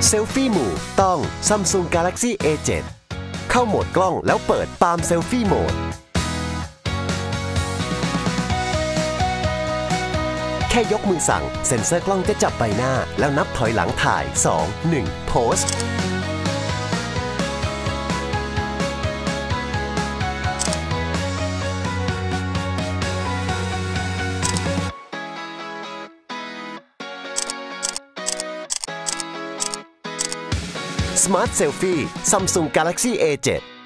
เซลฟี่หมู่ต้อง Samsung Galaxy A7 เข้าโหมดกล้องแล้วเปิด Palm Selfie Mode แค่ยกมือสั่งเซ็นเซอร์กล้องจะจับใบหน้าแล้วนับถอยหลังถ่าย 2 1 โพสSmart Selfie Samsung Galaxy A7